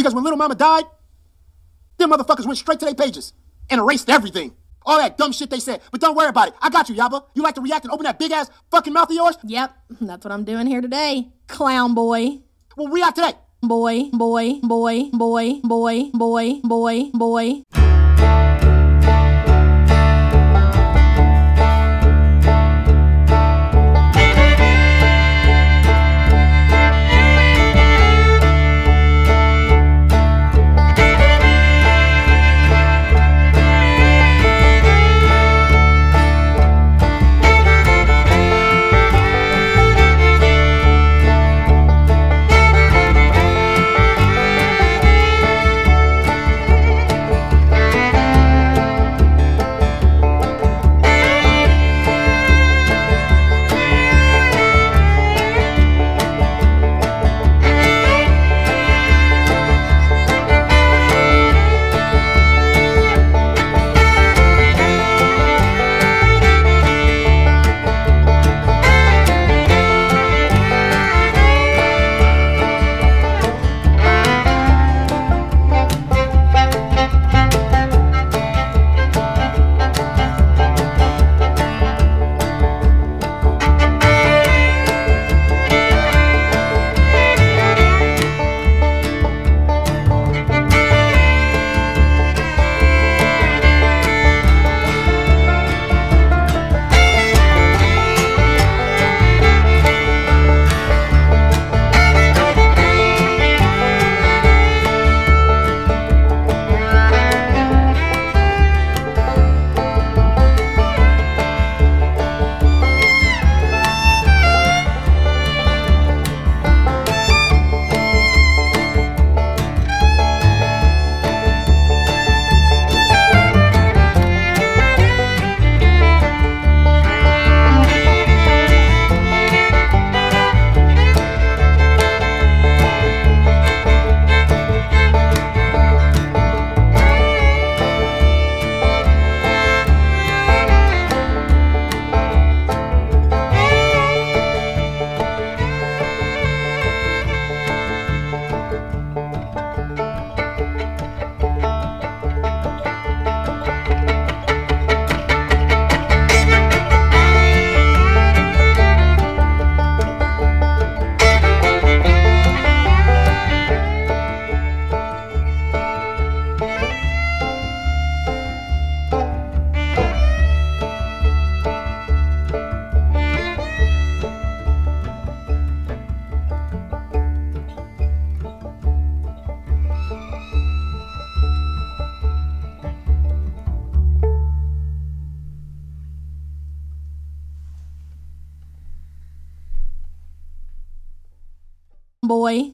Because when Little Mama died, them motherfuckers went straight to their pages and erased everything. All that dumb shit they said. But don't worry about it. I got you, Yaba. You like to react and open that big-ass fucking mouth of yours? Yep, that's what I'm doing here today. Clown boy. Well, react today. Boy, boy, boy, boy, boy, boy, boy, boy. Boy.